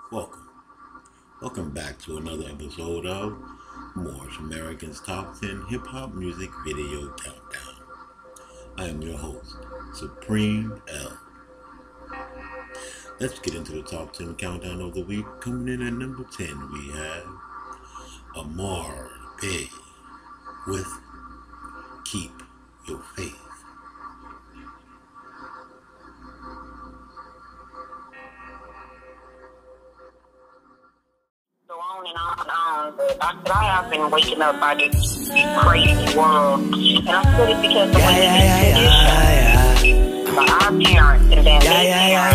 Welcome. Welcome back to another episode of Morris American's Top 10 Hip Hop Music Video Countdown. I am your host, Supreme L. Let's get into the top 10 countdown of the week. Coming in at number 10, we have Amar Bey with Keep Your Faith. I have been waking up by this crazy world, and I said it because of what condition by our parents and then their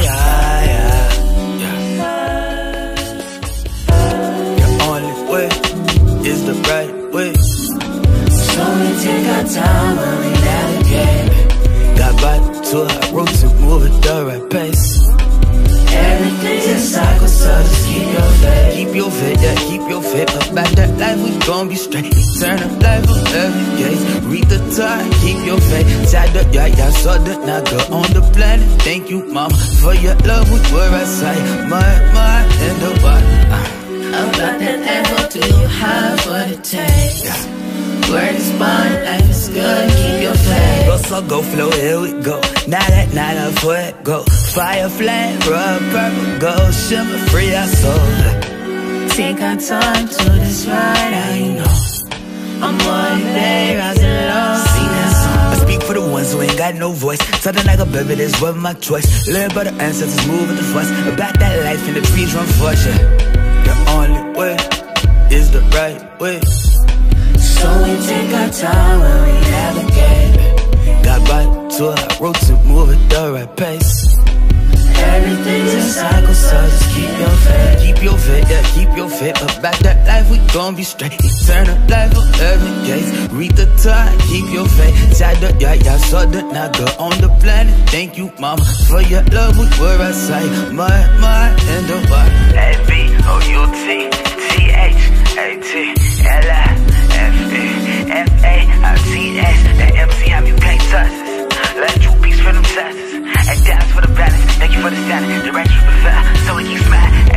parents. The only way is the right way. So we take our time when we navigate. Got back to our roots and move at the right pace. Everything's in cycle, so just keep your faith. Keep your faith, yeah, keep your faith. About that life, we gon' be straight. Eternal life on every gaze. Read the time, keep your faith. Tied up, yeah, saw the nigga on the planet. Thank you, mama, for your love. We were outside, my and the water. I'm about that level, do you have what it takes? Word is bond, life is good, keep your faith. Go so go flow, here we go. Now that night up for it, go. Fire flame, rub purple, gold, shimmer, free our soul. Take our time to this ride, how you know I'm one day, rising low. Sing that song, I speak for the ones who ain't got no voice. Something like a baby, this was my choice. Learn by the ancestors, move with the force. About that life in the trees, run for you. The only way is the right way. So we take our time when we navigate. Got back to our roots and move at the right pace. Everything's in cycle, so just keep your faith. Keep your faith, yeah, keep your faith. About that life, we gon' be straight. Eternal life on every gaze. Read the time, keep your faith. Tied up, yeah, saw the nigga on the planet. Thank you, mama, for your love. We were outside, my and the water. A-B-O-U-T-C-H-A-T-L-I-F-E-F-A-I-T-S. That MCM, you can't touch this. Let you peace for them testers. And dance for the balance. Thank you for the standing. Direction prefer, so we keep smiling.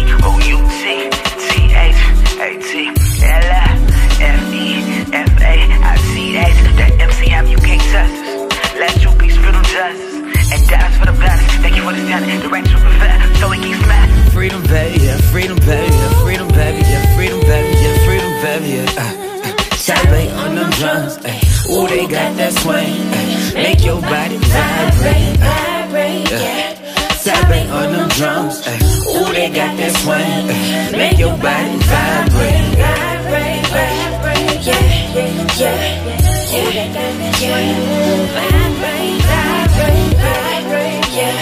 A-B-O-U-T-C-H-A-T-L-I-F-E-F-A-I-T-S. That MCM, you can't touch this. Let you peace for them testers. And dance for the balance. Thank you for the standing. Direction prefer, so we keep smiling. Freedom, baby, yeah, freedom, baby, yeah, freedom, baby, yeah, freedom, baby, yeah, freedom, baby, yeah. Celebrate on them drums, ayy. Ooh, they got that swing, ayy. Make your body vibrate, yeah. Celebrate on them drums, ayy. Ooh, they got that swing, ayy. Make your body vibrate, yeah, yeah. Ooh, they got that swing, vibrate, yeah.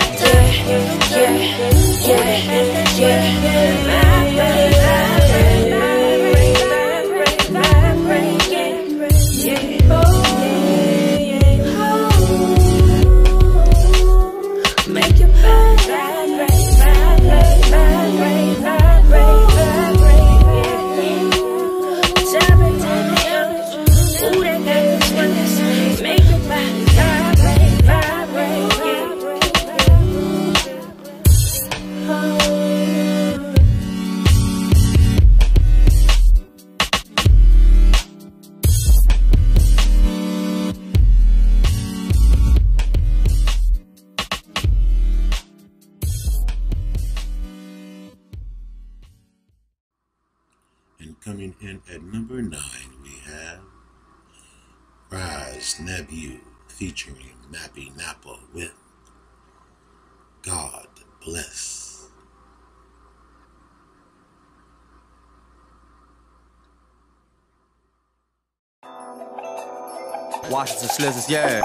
And coming in at number 9, we have Raz Nebu featuring Nappy Nappa with God Bless. Washington Slizzers, yeah.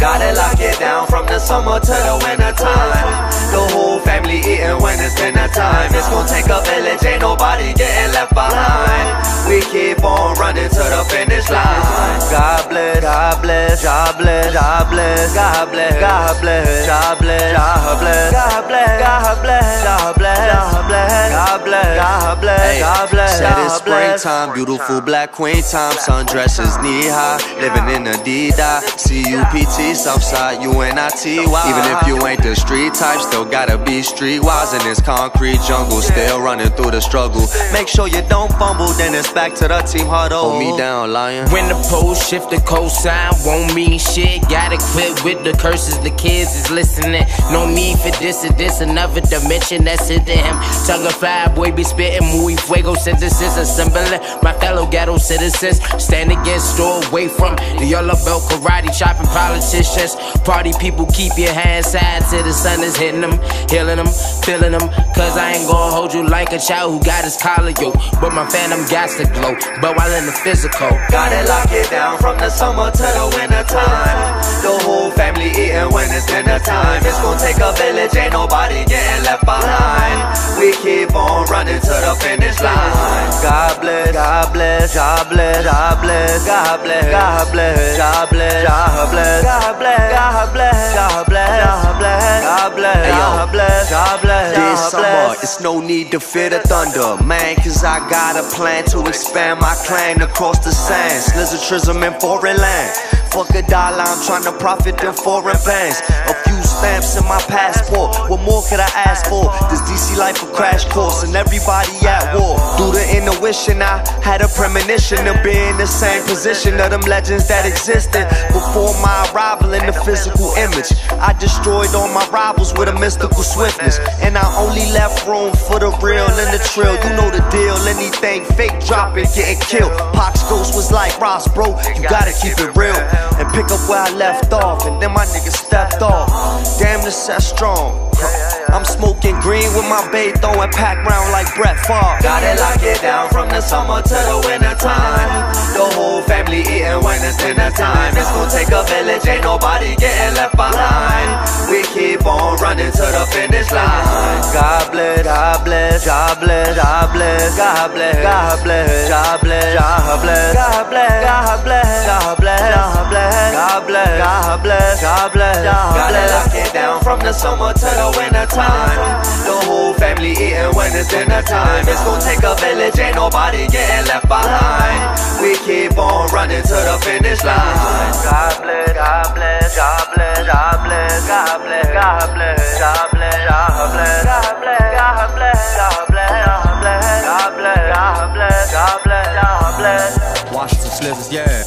Gotta lock it down from the summer to the winter time. The whole family eating when it's dinner time. It's gonna take a village, ain't nobody getting left behind. We keep on running to the finish line. God bless, God bless, God bless, God bless, God bless, God bless, God bless, God bless, God bless, God bless, God bless, God bless, God bless, God bless, God bless. Said it's springtime, beautiful black queen time. Sundresses knee high, living in a D-dot. C-U-P-T, Southside, U-N-I-T-Y. Even if you ain't the street type, still gotta be streetwise in this concrete jungle. Still running through the struggle. Make sure you don't fumble, then it's back to the team huddle. Hold me down, lion. When the post shift the cosign, won't mean shit. Gotta quit with the curses, the kids is listening. No need for this or this, another dimension that's into him. Tongue of fire, boy be spitting, muy fuego synthesis, assembling my fellow ghetto citizens. Stand against or away from the yellow belt karate chopping politicians. Party people, keep your hands side till the sun is hitting them, healing them, feeling them. Cause I ain't gonna hold you like a child who got his collar, yo. But my phantom got to glow, but while in the physical. Gotta lock it down from the summer to the winter time. The whole family eating when it's dinner time. It's gonna take a village, ain't nobody getting left behind. We keep on running to the finish line. God bless, God bless, God bless, God bless, God bless, God bless, God bless, God bless, God bless, God bless, God bless, God bless, God bless, God bless, God bless. This summer, it's no need to fear the thunder, man, cause I got a plan to expand my clan across the sands. Lizardrism in foreign land. Fuck a dollar, I'm trying to profit in foreign banks. A few stamps in my passport, what more could I ask for? This DC life a crash course and everybody at war. Through the intuition, I had a premonition to be in the same position of them legends that existed before my arrival in the physical image. I destroyed all my rivals with a mystical swiftness, and I only left room for the real and the trill. You know the deal, anything fake dropping, getting killed. Pac's ghost was like Ross, bro, you gotta keep it real and pick up where I left off, and then my niggas stepped off. Damn, this set strong. I'm smoking green with my bae, throwing pack round like Brett Favre. Gotta lock it down from the summer to the winter time. The whole family eating when it's dinner time. It's gonna take a village, ain't nobody getting left behind. We keep on running to the finish line. God bless, God bless, God bless, God bless, God bless, God bless, God bless, God bless, God bless, God bless, God bless, God bless, God bless, God bless, God bless, gotta lock it down from the summer to the winter time. The whole family eating when it's dinner time. It's gonna take a village, ain't nobody getting left behind. We keep on running to the finish line. God bless, God bless, God bless, God bless, God bless, God bless, God bless, God bless, God bless, God bless, God bless, God bless, God bless, God bless, God bless, God bless. Washington Slithers, yeah.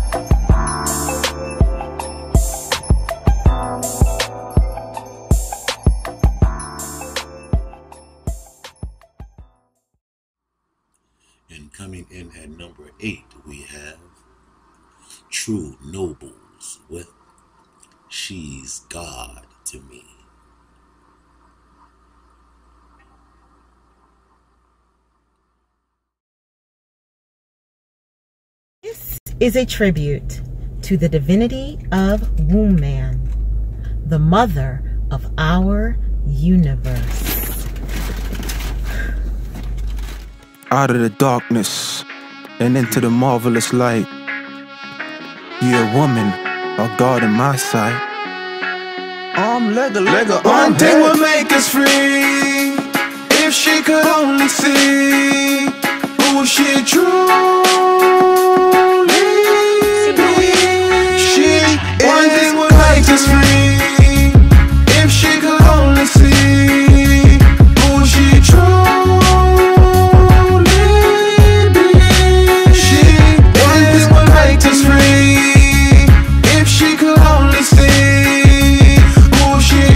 And coming in at number 8, we have True Nobles with She's God to Me. This is a tribute to the divinity of Womb Man, the mother of our universe. Out of the darkness and into the marvelous light, yeah, woman, a God in my sight. One thing would make us free, if she could only see who she truly be. One thing would make us free, if she could only see who she truly be. One thing would make us free, if she could only see who she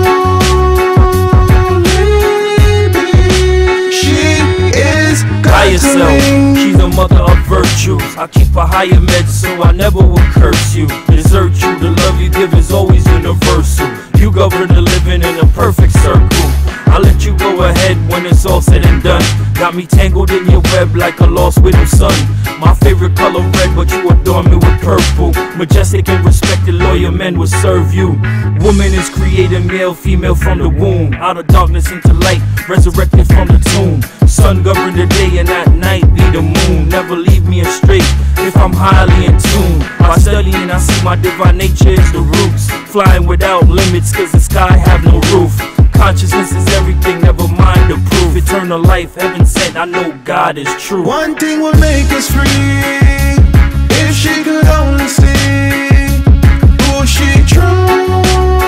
truly be. She is By God yourself, to me. she's a mother of virtues. I keep a higher med so I never will curse you, desert you. The love you give is always universal. You govern the living in a perfect circle. I'll let you go ahead when it's all said and done. Got me tangled in your web like a lost widow's son. My favorite color red, but you adorn me with purple. Majestic and respected, loyal men will serve you. Woman is created male, female from the womb. Out of darkness into light, resurrected from the tomb. Sun govern the day and at night be the moon. Never leave me astray if I'm highly in tune. By studying I see my divine nature is the roots. Flying without limits cause the sky have no roof. Consciousness is everything, never mind the proof. Eternal life, heaven sent, I know God is true. One thing will make us free. If she could only see who she truly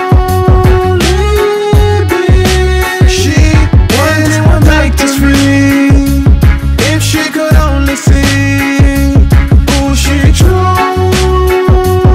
be. One thing will make us free. If she could only see who she truly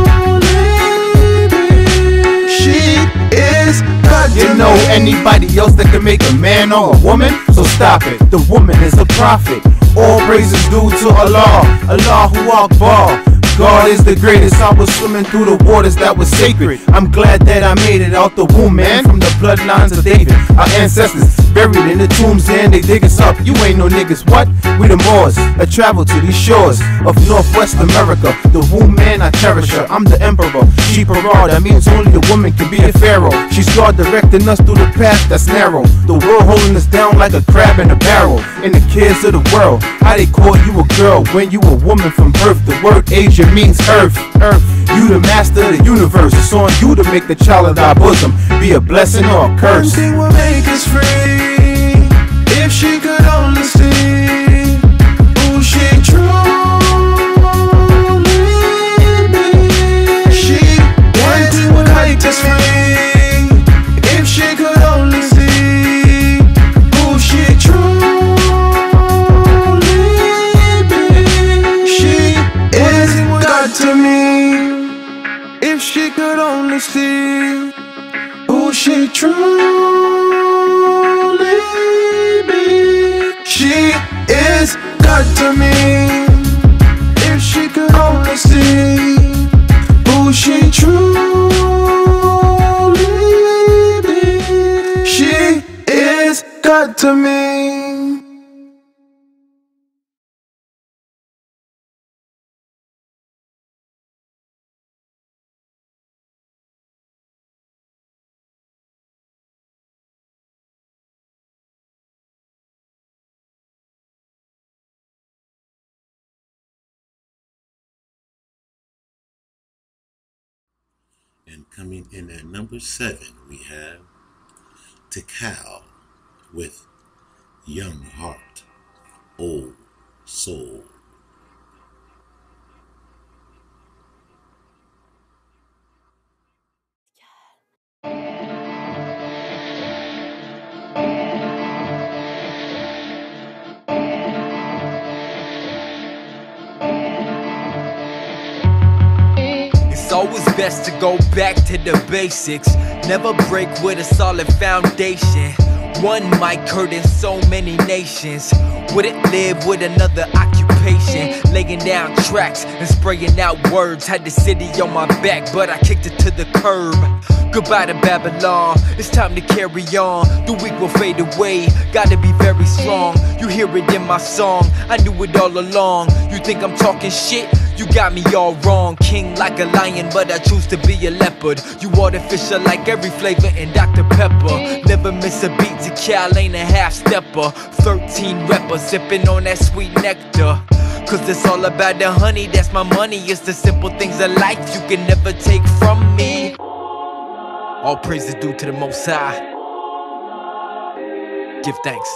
be. She is God. You know anybody else that can make a man or a woman? So stop it, the woman is a prophet. All praises due to Allah, Allahu Akbar. God is the greatest. I was swimming through the waters that was sacred. I'm glad that I made it out the womb, man. From the bloodlines of David, our ancestors buried in the tombs, and they dig us up. You ain't no niggas, what? We the Moors that travel to these shores of Northwest America. The womb, man, I cherish her. I'm the emperor, she Parad. That means only a woman can be a pharaoh. She's God directing us through the path that's narrow. The world holding us down like a crab in a barrel. And the kids of the world, how they call you a girl when you a woman from birth. The word Asia means earth. You the master of the universe. It's on you to make the child of thy bosom be a blessing or a curse. One thing will make us free. If she could only see who she truly be. One thing will make us free. If she could only see who she truly be. She is God to me. If she could only see who she truly be. She is God to me. If she could only see who she truly be. She is God to me. And coming in at number 7, we have Tikal with Young Heart, Old Soul. It's always best to go back to the basics. Never break with a solid foundation. One mic heard in so many nations. Wouldn't live with another occupation. Laying down tracks and spraying out words. Had the city on my back, but I kicked it to the curb. Goodbye to Babylon, it's time to carry on. The weak will fade away, gotta be very strong. You hear it in my song, I knew it all along. You think I'm talking shit? You got me all wrong. King like a lion, but I choose to be a leopard. You artificial like every flavor in Dr. Pepper. Never miss a beat to Cal, ain't a half-stepper. 13 rappers sipping on that sweet nectar. Cause it's all about the honey, that's my money. It's the simple things of life you can never take from me. All praise is due to the Most High. Give thanks.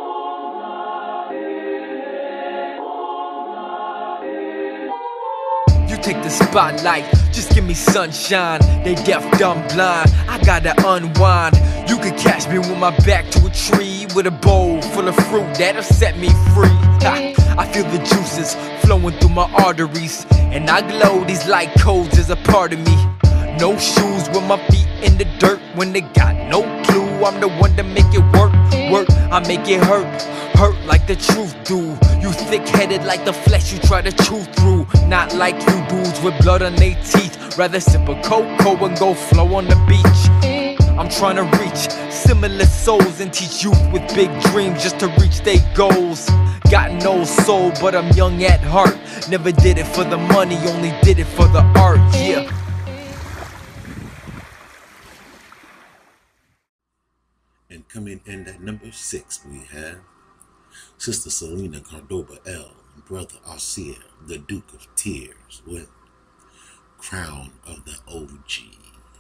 You take the spotlight, just give me sunshine. They deaf, dumb, blind, I gotta unwind. You can catch me with my back to a tree, with a bowl full of fruit that'll set me free. I feel the juices flowing through my arteries, and I glow, these light codes is a part of me. No shoes with my feet in the dirt when they got no clue. I'm the one to make it work, I make it hurt like the truth do. You thick-headed like the flesh you try to chew through. Not like you dudes with blood on their teeth. Rather sip a cocoa and go flow on the beach. I'm trying to reach similar souls and teach youth with big dreams just to reach their goals. Got no soul, but I'm young at heart. Never did it for the money, only did it for the art, yeah. And coming in at number 6, we have Sister Selena Cordoba L and Brother Arcia, the Duke of Tears, with Crown of the OG.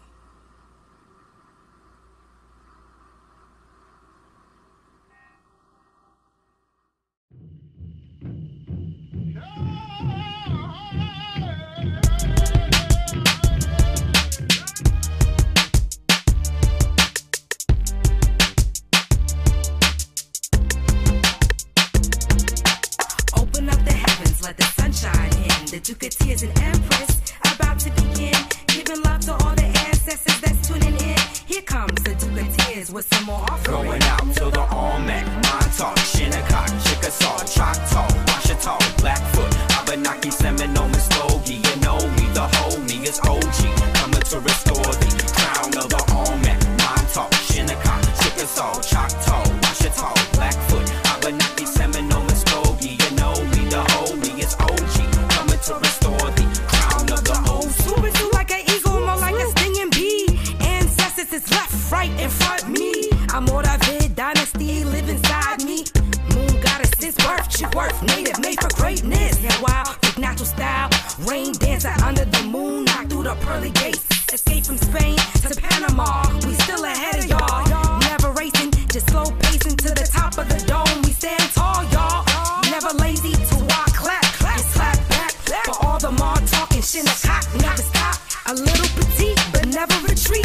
Let the sunshine in. The Duke of Tears and Empress about to begin. Giving love to all the ancestors that's tuning in. Here comes the Duke of Tears with some more offerings. Going out to the Olmec, Montauk, Shinnecock, Chickasaw, Choctaw, Washita, Blackfoot, Abenaki, Seminole, Muskogee. You know me, the homie is OG. Coming to restore the crown of the Olmec, Montauk, Shinnecock, Chickasaw, Choctaw, Washita, Blackfoot, Abenaki, Seminole, Muskogee. You know me, the homie is OG. Coming to restore the crown of the old. Swooping through like an eagle, more like a stinging bee. Ancestors is left, right, in front me. I'm Moravid dynasty, live inside me. Moon goddess since birth, she worth native, made for greatness. Yeah, wild, with natural style. Rain dancer under the moon, knock through the pearly gates. Escape from Spain to Panama, we still ahead of y'all. Never racing, just slow pacing to the top of the dome. We stand tall, y'all. Never lazy to walk, clap, and slap back. For all the more talking, Shinnecock, never stop. A little petite, but never retreat.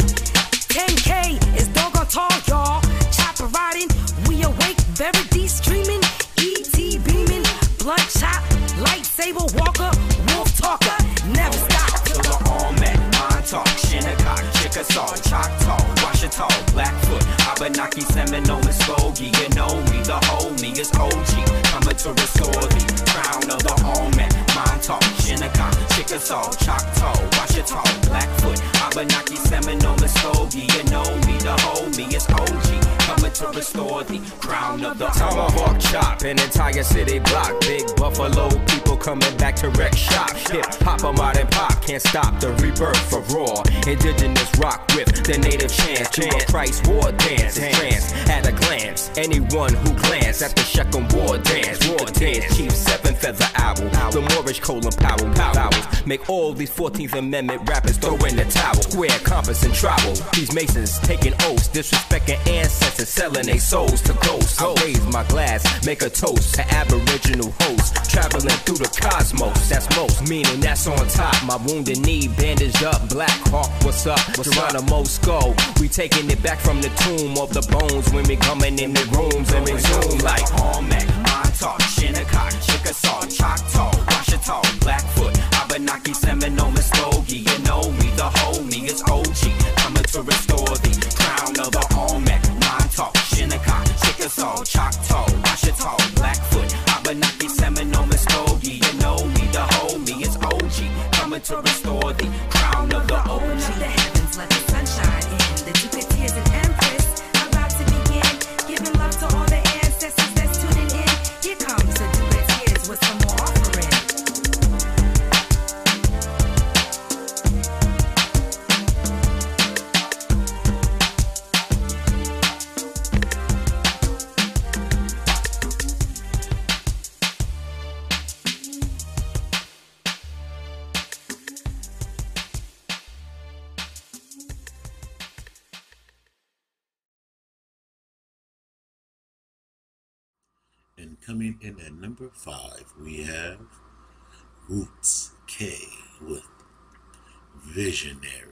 10K is doggone tall, y'all. Chopper riding, we awake, very deep streaming. E.T. beaming, blood chop, lightsaber walker, wolf talker, never stop. To the Olmec, Montauk, Shinnecock, Chickasaw, Choctaw, Washita, Blackfoot, Abenaki, Seminole, Muskogee. You know me, the homie is OG. Coming to restore the crown of the Olmec, Montauk, Shinnecock, Chickasaw, Choctaw, Washita, Blackfoot, Abenaki, Seminole, Muskogee. You know me, the homie is OG. Coming to restore the crown of the Tomahawk chop, an entire city block. Big Buffalo people coming back to wreck shop. Hip hop, a modern pop, can't stop the rebirth of raw. Indigenous rock with the native chant. To a Christ war dance, trance at a glance. Anyone who glance at the Shechem war dance. Chief Seven Feather Owl, the Moorish Colin Powell. Make all these 14th Amendment rappers throw in the towel. Square, compass, and trowel. These masons taking oaths, disrespecting ancestors, selling their souls to ghosts. I raise my glass, make a toast to Aboriginal hosts, traveling through the cosmos. That's most, meaning that's on top. My wounded knee bandaged up. Black Hawk, what's up? Geronimo Skull. We taking it back from the tomb of the bones when we coming in the rooms and we zoom like Olmec, Montauk, Shinnecock, Chickasaw, Choctaw, Washita, Blackfoot, Abenaki, Seminole, Muskogee. You know me, the homie is OG. Coming to restore the crown of the Olmec, Montauk, Shinnecock, Chickasaw, Choctaw, Washita, Blackfoot, Abenaki, Seminole, Muskogee. You know me, the homie is OG. Coming to restore the crown of the OG. Open up the heavens, let the sunshine in. The Duke of Tears and Empress about to begin. Giving love to all the ancestors that's tuning in. Here comes the Duke of Tears with some more offering. And coming in at number 5, we have Roots K with Visionary.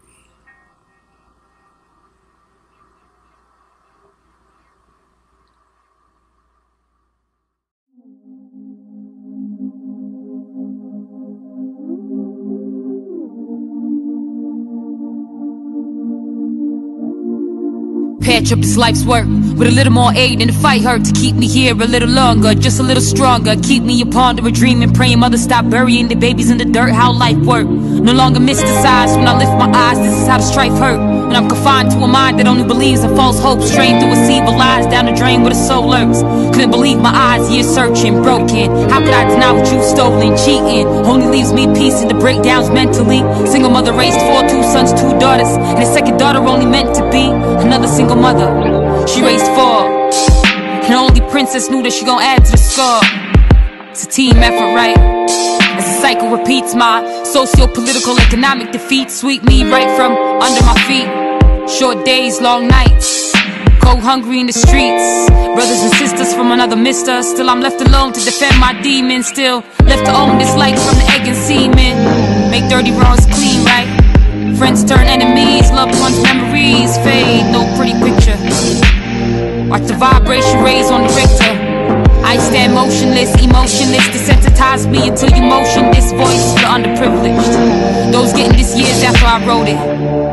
Patch up this life's work with a little more aid in the fight hurt to keep me here a little longer, just a little stronger. Keep me a ponder, a dreaming, praying mother stop burying the babies in the dirt. How life work, no longer mysticized when I lift my eyes. This is how the strife hurt. And I'm confined to a mind that only believes in false hopes, trained through a sea of lies down the drain where the soul lurks. Couldn't believe my eyes, years searching, broken. How could I deny what you stolen, cheating? Only leaves me piecing the breakdowns mentally. Single mother raised 4, 2 sons, 2 daughters, and a second daughter only meant to be another single mother. She raised 4, and only princess knew that she gon' add to the score. It's a team effort, right? As the cycle repeats, my socio-political economic defeat sweep me right from under my feet. Short days, long nights, cold hungry in the streets. Brothers and sisters from another mister. Still I'm left alone to defend my demons. Still left to own this life from the egg and semen. Make dirty wrongs clean, right? Friends turn enemies, loved ones memories fade. No pretty picture. Watch the vibration raise on the Richter. I stand motionless, emotionless. Desensitize me until you motion this voice for the underprivileged. Those getting this years after I wrote it.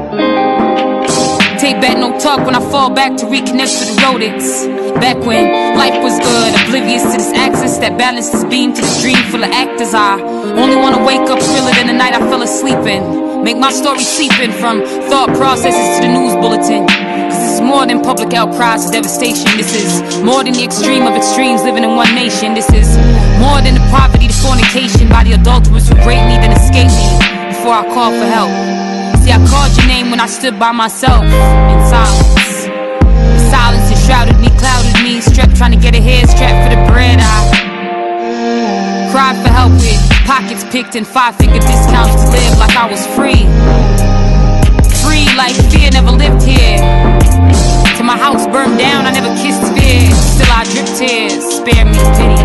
Take back no talk when I fall back to reconnect with the rodents. Back when life was good, oblivious to this axis that balanced this beam to this dream full of actors. I only wanna wake up realer than the night I fell asleep in. Make my story seeping from thought processes to the news bulletin. This is more than public outcries of devastation. This is more than the extreme of extremes living in one nation. This is more than the poverty, the fornication by the adulterers who raped me then escaped me before I called for help. See, I called your name when I stood by myself in silence. The silence enshrouded me, clouded me, strapped trying to get ahead, strapped for the bread. I cried for help with pockets picked and 5-figure discounts to live like I was free. Free like fear never lived here. Till my house burned down, I never kissed fear. Still I drip tears, spare me pity.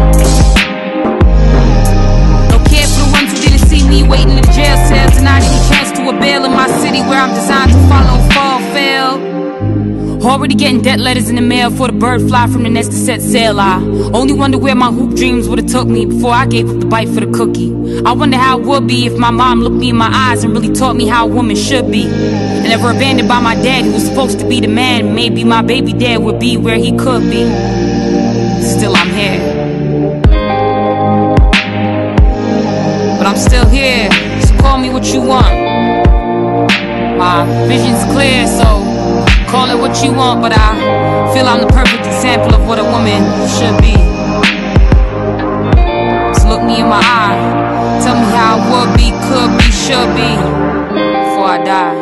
No care for the ones who didn't see me waiting in the jail cells, and I didn't chance to a bail in my city where I'm designed to follow, fall, fail. Already getting debt letters in the mail for the bird fly from the nest to set sail. I only wonder where my hoop dreams would've took me before I gave up the bite for the cookie. I wonder how it would be if my mom looked me in my eyes and really taught me how a woman should be. And never abandoned by my dad who was supposed to be the man. Maybe my baby dad would be where he could be. Still I'm here. But I'm still here, so call me what you want. My vision's clear, so call it what you want, but I feel I'm the perfect example of what a woman should be. So look me in my eye, tell me how it would be, could be, should be, before I die.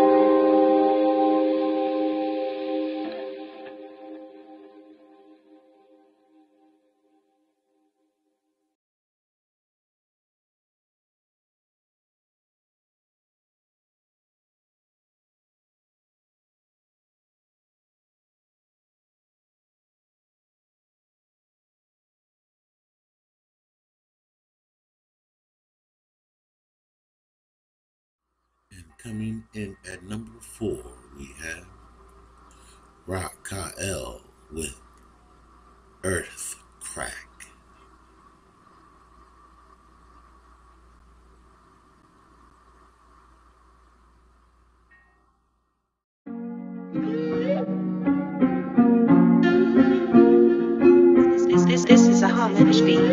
Coming in at number 4, we have Rock Kael with Earth Crack. This is a homage beat.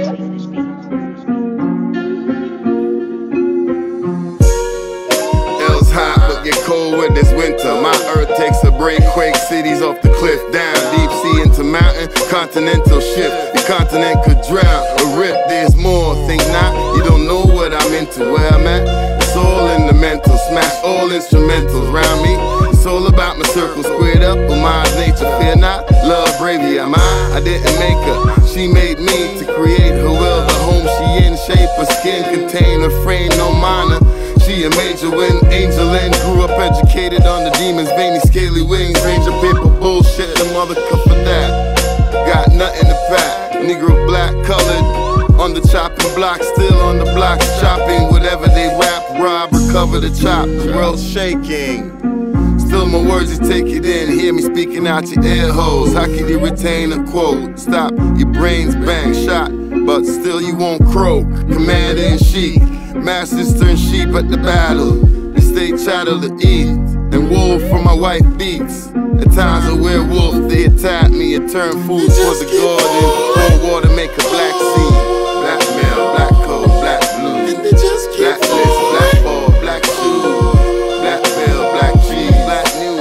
Get cold with this winter. My earth takes a break, quake cities off the cliff, down deep sea into mountain, continental shift. The continent could drown or rip. There's more, think not. You don't know what I'm into, where I'm at. It's all in the mental, smash all instrumentals round me. It's all about my circle squared up with my nature. Fear not, love, bravery. Am I didn't make her. She made me to create her will. The home she in, shape her skin, contain her frame, no minor. She a major win, angel and grew up educated on the demons, veiny, scaly wings, ranger paper bullshit, the mother cup for that. Got nothing to pack, Negro black colored, on the chopping block, still on the blocks, chopping whatever they rap, rob, recover the chop, the world's shaking. Still my words, you take it in, hear me speaking out your ear holes. How can you retain a quote? Stop, your brains bang, shot, but still you won't croak. Commander-in-chief, masters turn sheep at the battle. They stay chattel to eat, and wolf for my wife beats. At times a werewolf, they attack me and turn food for the garden. Pour water, make a black sea. Black male, black coat, black blue. Black list, black ball, black shoes. Black veil, black cheese, black news.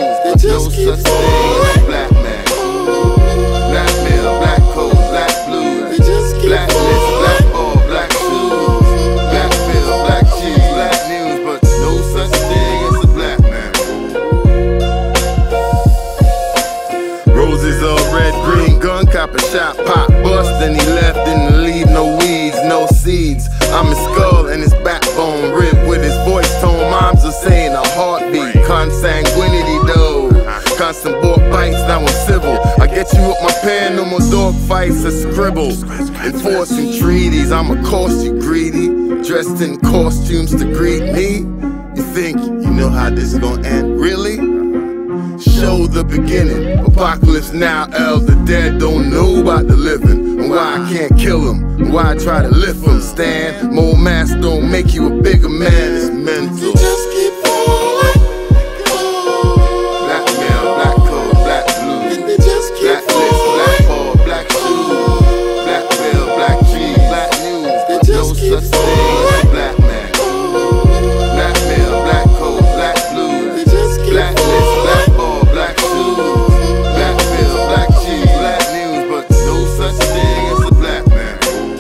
hit you with my pen, no more dog fights or scribbles. Enforcing treaties, I'ma cost you greedy. Dressed in costumes to greet me. You think you know how this is gonna end, really? Show the beginning. Apocalypse now, the dead don't know about the living. And why I can't kill them, and why I try to lift them. Stand, more mass don't make you a bigger man, it's mental. Just keep falling. Black male, black code, black blue. Black list, black ball, black shoes. Black bill, black jeans, black news. But no such thing as a black man. Black male, black code, black blue. Black list, black ball, black shoes. Black bill, black jeans, black news. But no such thing as a black man.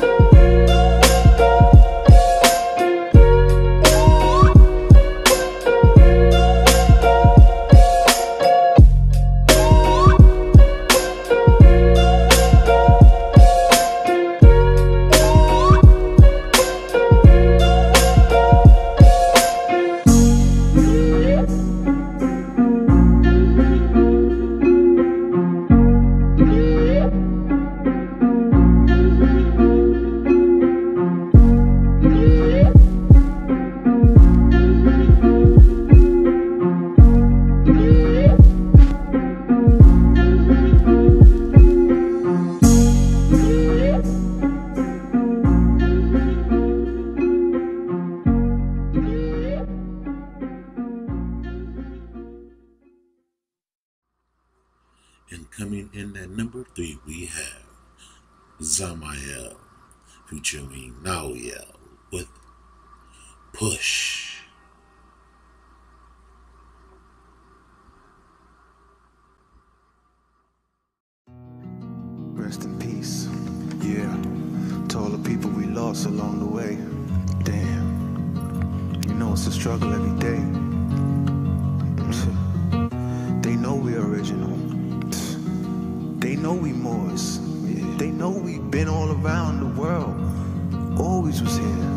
And coming in at number 3, we have Zamael featuring Naoyel with Push. Rest in peace. Yeah, to all the people we lost along the way. Damn, you know it's a struggle every day. They know we're original. They know we Moors. They know we've been all around the world. Always was here.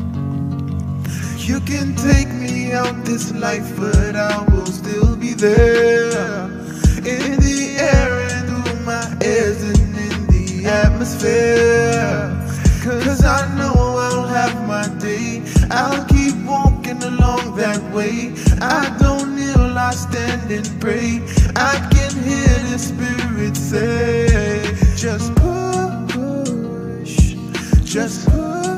You can take me out this life, but I will still be there. In the air and through my ears and in the atmosphere. Cause I know I'll have my day. I'll keep walking along that way. I don't kneel, I stand and pray. I can hear the spirit say, just push, just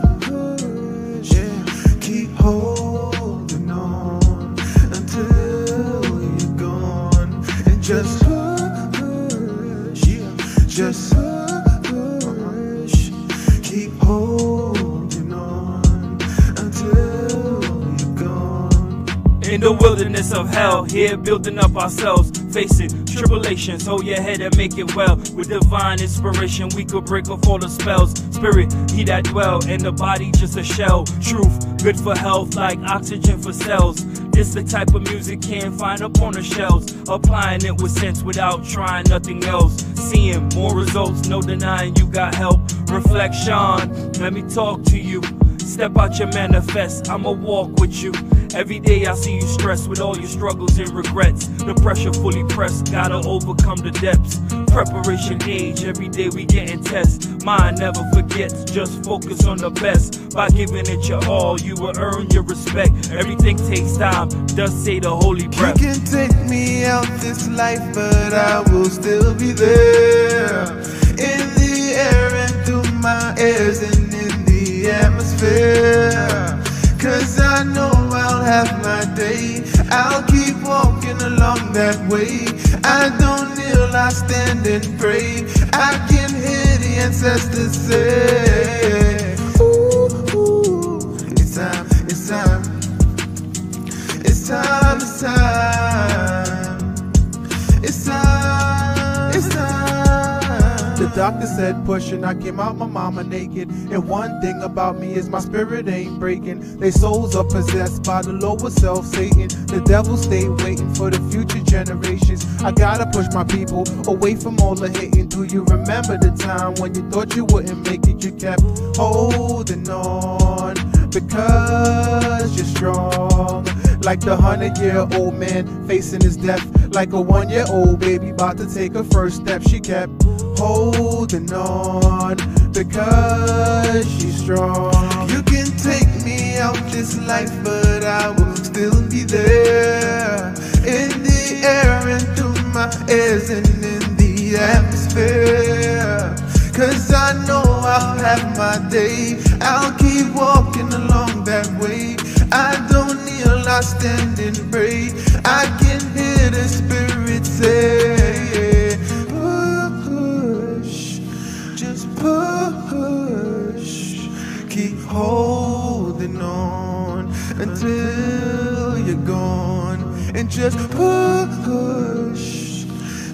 push, yeah. Keep holding on until you're gone. And just push, yeah. Just push, keep holding on until you're gone. In the wilderness of hell, here building up ourselves, facing tribulations, hold your head and make it well. With divine inspiration, we could break off all the spells. Spirit, he that dwell in the body, just a shell. Truth, good for health, like oxygen for cells. This the type of music can't find up on the shelves. Applying it with sense without trying nothing else. Seeing more results, no denying you got help. Reflection, let me talk to you. Step out your manifest, I'ma walk with you. Every day I see you stressed with all your struggles and regrets. The pressure fully pressed, gotta overcome the depths. Preparation age, every day we getting tests. Mind never forgets, just focus on the best. By giving it your all, you will earn your respect. Everything takes time, thus say the holy breath. You can take me out this life, but I will still be there. In the air and through my ears and in the atmosphere. Cause I know I'll have my day. I'll keep walking along that way. I don't kneel, I stand and pray. I can hear the ancestors say, ooh, ooh, it's time, it's time. It's time, it's time. It's time, it's time. The doctor said push and I came out my mama naked. And one thing about me is my spirit ain't breaking. They souls are possessed by the lower self, Satan. The devil stay waiting for the future generations. I gotta push my people away from all the hating. Do you remember the time when you thought you wouldn't make it? You kept holding on because you're strong. like the 100-year-old man facing his death. Like a 1-year-old baby about to take her first step. She kept holding on because she's strong. You can take me out this life, but I will still be there, in the air and through my ears and in the atmosphere. Cause I know I'll have my day, I'll keep walking along that way. I don't kneel, I stand and pray. I can hear the Spirit say, push, just push. Keep holding on until you're gone. And just push,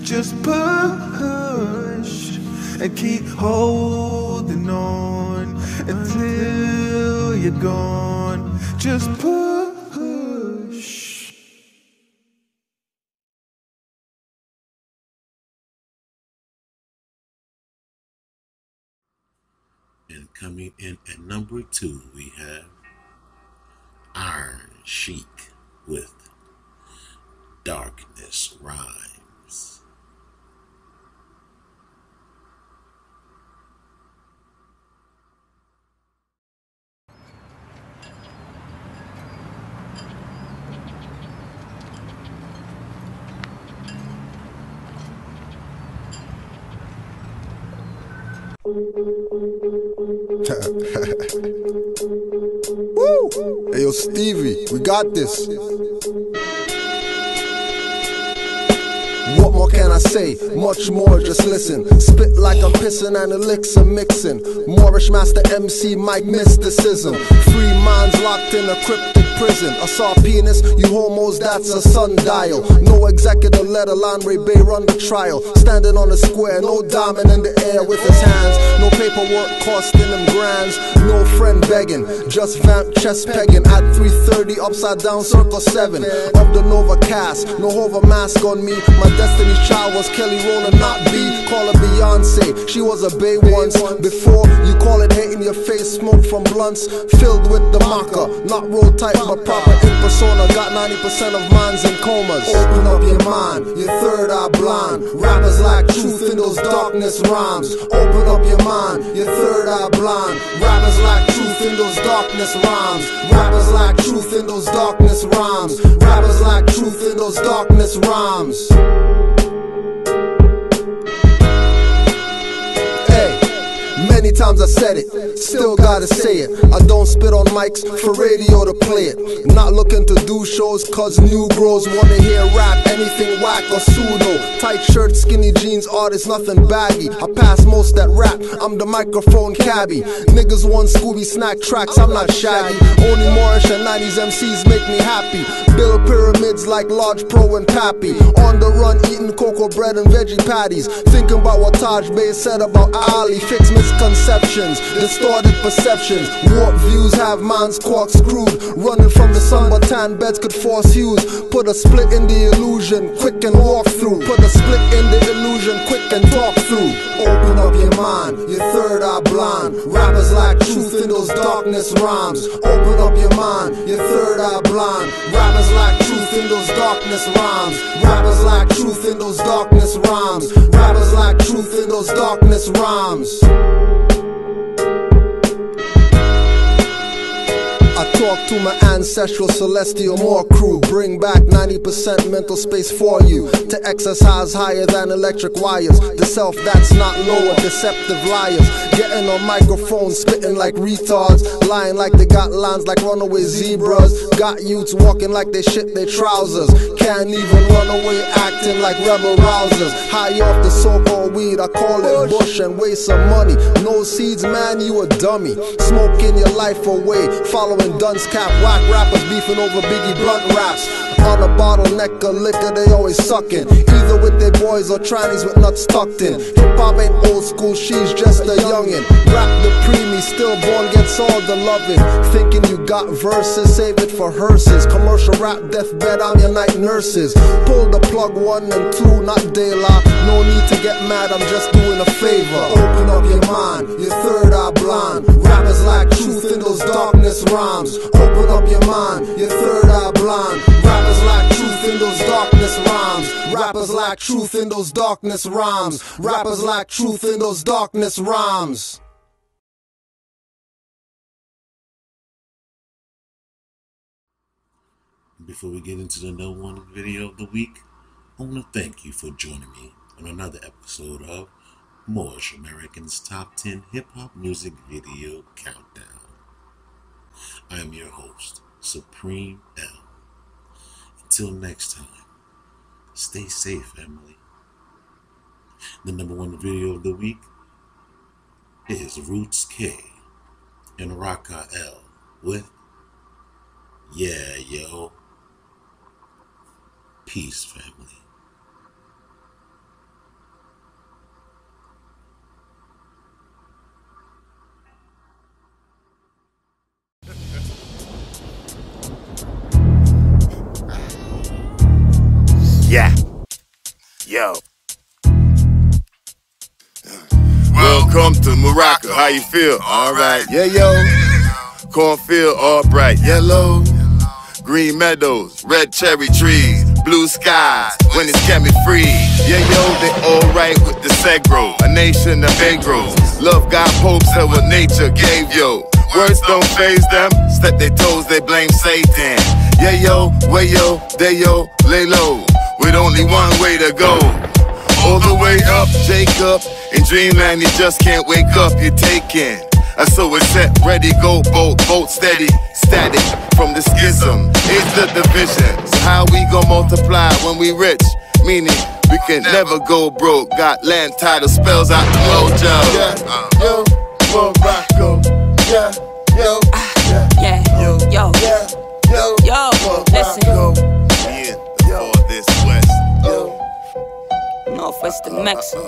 and keep holding on until you're gone. Just push. And coming in at number 2, we have Iron Sheik with Darkness Rhymes. Woo! Hey yo, Stevie, we got this. What more can I say? Much more, just listen. Spit like I'm pissing and elixir mixing. Moorish master MC Mike mysticism. 3 minds locked in a cryptic prison. I saw penis, you homos, that's a sundial. No executive, let alone Ray Bay run the trial. Standing on the square, no diamond in the air with his hands. No paperwork costing him grands. No friend begging, just vamp chest pegging. At 3:30, upside down, circle 7 of the Nova cast. No hover mask on me. My Destiny's Child was Kelly Rowland, not B. Call her Beyonce, she was a bae once. Before you call it hate in your face, smoke from blunts filled with the maca. Not roll type, but proper in persona. Got 90% of minds in comas. Open up your mind, your third eye blind. Rappers like truth in those darkness rhymes. Open up your mind, your third eye blind. Rappers like truth in those darkness rhymes. Rappers like truth in those darkness rhymes. Rappers like truth in those darkness rhymes. Many times I said it, still gotta say it. I don't spit on mics for radio to play it. Not looking to do shows cause new grows wanna hear rap, anything whack or pseudo. Tight shirt, skinny jeans, artists, nothing baggy. I pass most that rap, I'm the microphone cabbie. Niggas want Scooby snack tracks, I'm not shaggy. Only Moorish and 90s MCs make me happy. Build pyramids like Lodge Pro and Pappy. On the run eating cocoa bread and veggie patties. Thinking about what Taj Bey said about Ali. Fix misconceptions, distorted perceptions. Warped views have minds corkscrewed. Running from the sun but tan beds could force hues. Put a split in the illusion, quick and walk through. Put a split in the illusion, quick and talk through. Open up your mind, your third eye blind. Rappers like truth in those darkness rhymes. Open up your mind, your third eye blind. Rappers like truth in those darkness rhymes. Rappers like truth in those darkness rhymes. Rappers like truth in those darkness rhymes. I talk to my ancestral celestial more crew. Bring back 90% mental space for you to exercise higher than electric wires. The self that's not lower, deceptive liars. Getting on microphones, spitting like retards. Lying like they got lines like runaway zebras. Got youths walking like they shit their trousers. Can't even run away acting like rebel rousers. High off the so-called weed, I call it bush and waste some money. No seeds, man, you a dummy. Smoking your life away, following dunce cap, whack rappers beefing over Biggie Blunt raps. On a bottleneck of liquor, they always sucking. Either with their boys or trannies with nuts tucked in. Hip-hop ain't old school, she's just a youngin'. Rap the preemie, stillborn gets all the loving. Thinking you got verses, save it for hearses. Commercial rap, deathbed, I'm your night nurses. Pull the plug 1 and 2, not daylight. No need to get mad, I'm just doing a favor. Open up your mind, your third eye blind. Rappers like truth in those darkness rhymes. Open up your mind, your third eye blind. Rappers like truth in those darkness rhymes. Rappers like truth in those darkness rhymes. Rappers like truth in those darkness rhymes. Before we get into the #1 video of the week, I want to thank you for joining me on another episode of Moorish American's Top 10 Hip-Hop Music Video Countdown. I am your host, Supreme L. Until next time, stay safe, family. The #1 video of the week is Roots K and Raka L with Yeah Yo. Peace, family. Yeah. Yo. Welcome to Morocco. How you feel? Alright. Yeah, yo. Cornfield all bright yellow. Green meadows, red cherry trees, blue skies, when it's kept me free. Yeah, yo, they alright with the Segro, a nation of Negros. Love got popes, hell what nature gave yo. Words don't faze them, step their toes, they blame Satan. Yeah, yo, way yo, they yo, lay low, with only one way to go. All the way up, Jacob, in dreamland you just can't wake up, you're taken. So it's set, ready, go, boat steady, static from the schism, it's the division. So how we gon' multiply when we rich? Meaning we can never go broke. Got land title spells out the mojo. Yeah, yo, Morocco. Yeah, yo, yeah, yo, yo, yo, listen. Yeah, for this west. Northwest of Mexico.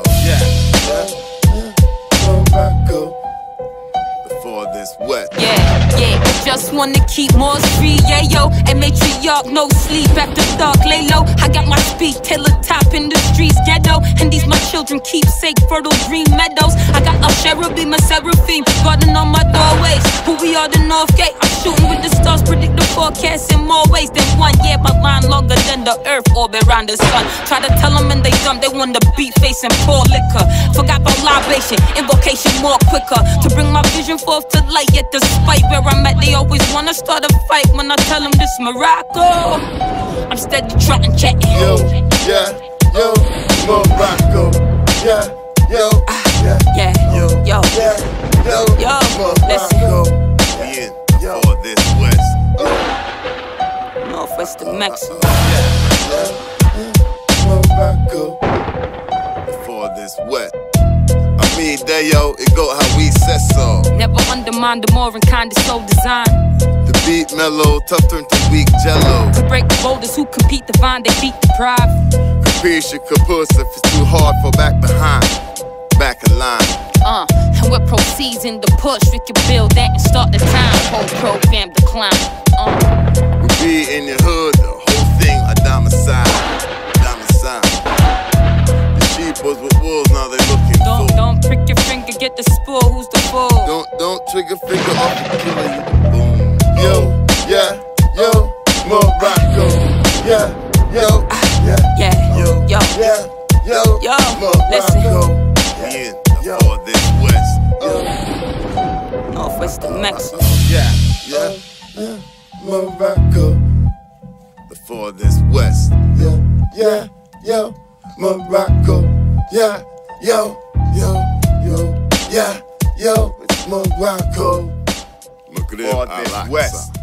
Morocco. For this wet. Yeah, just wanna keep more free, yeah, yo. And matriarch, no sleep after dark, lay low. I got my speed till the top in the streets, ghetto. And these my children keep safe, fertile green meadows. I got a cherubim, a seraphim, guarding on my doorways. Who we are, the North Gate. I'm shooting with the stars, predict the forecast in more ways than one. Yeah, my line longer than the earth orbit around the sun. Try to tell them and they dumb, they want to beat face and pour liquor. Forgot about libation, invocation more quicker. To bring my vision forth to light, yet despite where I'm at, they always wanna start a fight. When I tell them this Morocco, I'm steady trotting, chatting. Yo, yeah, yo, Morocco. Yeah, yo, yeah, yo, yo, yo, listen. Yeah, for this west. Northwest of Mexico. Morocco. For this wet. I mean, there yo, it go how we said so. Never undermine the more and kind of soul design. The beat mellow, tough turn to weak jello. To break the boulders who compete divine, they beat the pride. Capiche your caboose if it's too hard for back behind. Back in line. And we're proceeds in the push. We can build that and start the time. Whole program decline. We be in your hood, the whole thing a domicile. The sheep was with wolves, now they looking full. Don't prick your finger, get the spool. Who's the fool? Don't trigger finger up the killer, you boom. Yo, yeah, yo, Morocco. Yeah, yo, yeah, yo, yo, yo, listen. Yeah, for this west. Northwest of Mexico. Yeah, Morocco. For this west. Yeah, Morocco. Yeah, yo, yeah, it's Morocco. For this west.